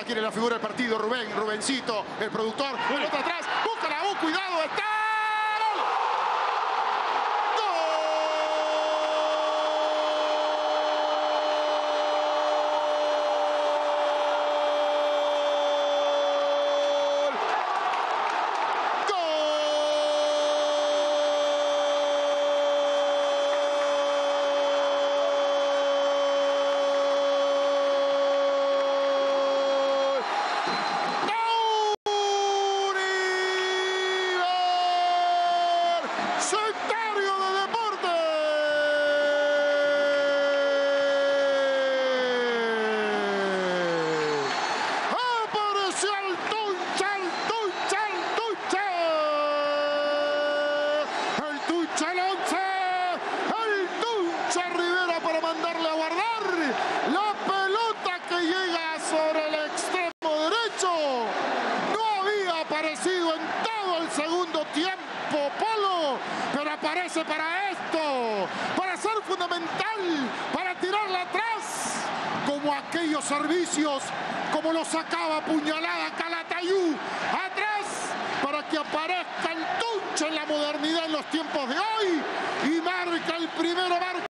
Ahora quiere la figura del partido. Rubencito, el productor. Pelota atrás. Busca la U. Cuidado. Está. Sectario de Deportes. Apareció el Tuncha, el Tuncha, el Tuncha. El Tuncha el 11. El Tuncha Rivera para mandarle a guardar. La pelota que llega sobre el extremo derecho. No había aparecido en todo el segundo tiempo, Polo, pero aparece para esto, para ser fundamental, para tirarla atrás, como aquellos servicios, como lo sacaba puñalada Calatayud, atrás, para que aparezca el Tuncha en la modernidad en los tiempos de hoy y marca el primero.